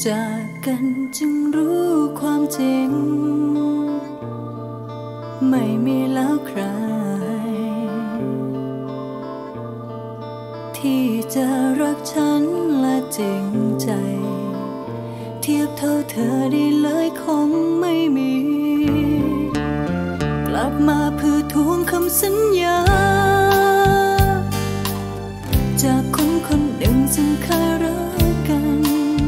จากกันจึงรู้ความจริงไม่มีแล้วใครที่จะรักฉันและจริงใจเทียบเท่าเธอได้เลยคงไม่มีกลับมาเพื่อทวงคำสัญญาจากคนคนหนึ่งซึ่งเคยรักกัน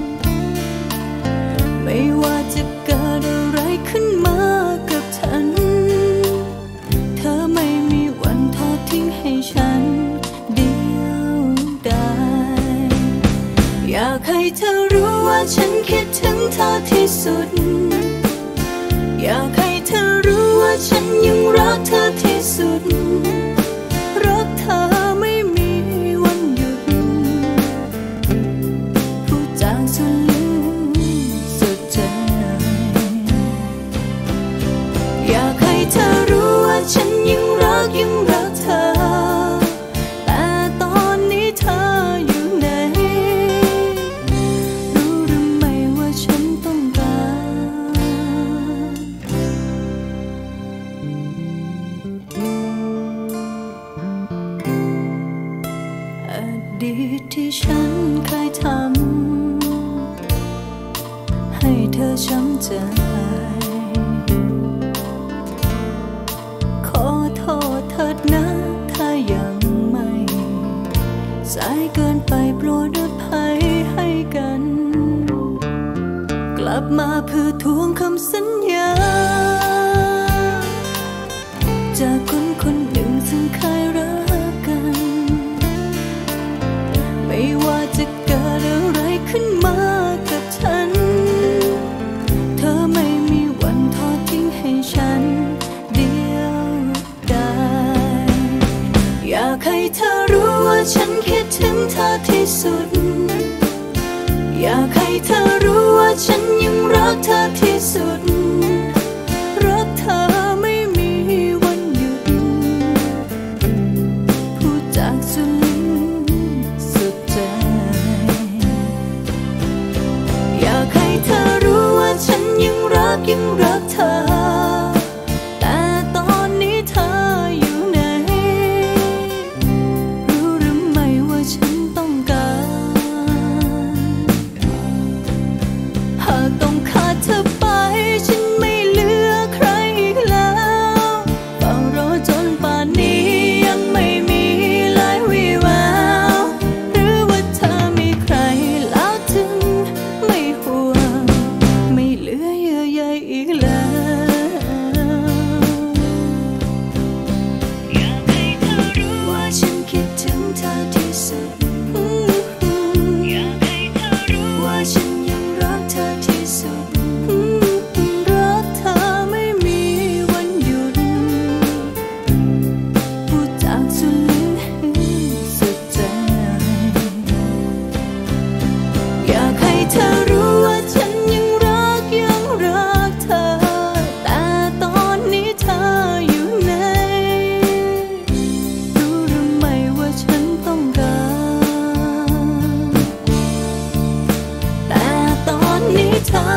ไม่ว่าจะเกิดอะไรขึ้นมากับฉันเธอไม่มีวันทอดทิ้งให้ฉันเดียวดายอยากให้เธอรู้ว่าฉันคิดถึงเธอที่สุดอยากให้เธอรู้ว่าฉันยังรักเธอที่สุดรักเธอไม่มีวันหยุดพูดจางสุดลึกสุดใจอยากให้เธอรู้ว่าฉันยังรักเธอแต่ตอนนี้เธออยู่ไหนรู้หรือไม่ว่าฉันต้องการอดีตที่ฉันเคยทำให้เธอช้ำใจขอโทษเถิดนะถ้ายังไม่สายเกินไปโปรดอภัยให้กันกลับมาเพื่อทวงคำสัญญาจากคนคนหนึ่งซึ่งเคยรักกันไม่ว่าจะเกิดอะไรขึ้นมากับฉันเธอไม่มีวันทอดทิ้งให้ฉันเดียวดายอยากให้เธอรู้ว่าฉันคิดถึงเธอที่สุดอยากให้เธอรู้ว่าฉันยังรักเธอที่สุดรักเธอไม่มีวันหยุดพูดจากสุดลึกสุดใจอยากให้เธอรู้ว่าฉันยังรักเธอแต่ตอนนี้เธออยู่ไหนรู้หรือไม่ว่าฉันต้องการหากต้องขาดเธอไปฉันไม่เหลือใครอีกแล้วเฝ้ารอจนป่านนี้ยังไม่มีลายวี่แววหรือว่าเธอมีใครแล้วถึงไม่ห่วงไม่เหลือเยื่อใยอีกแล้วอยากให้เธอรู้ว่าฉันคิดถึงเธอที่สุดอยากให้เธอรู้ว่าฉันยังรักเธอที่สุดรักเธอไม่มีวันหยุดพูดจากสุดลึกสุดใจอยากให้เธอรู้ว่าฉันยังรักเธอแต่ตอนนี้เธออยู่ไหนรู้หรือไม่ว่าฉันต้องการแต่ตอนนี้เธอ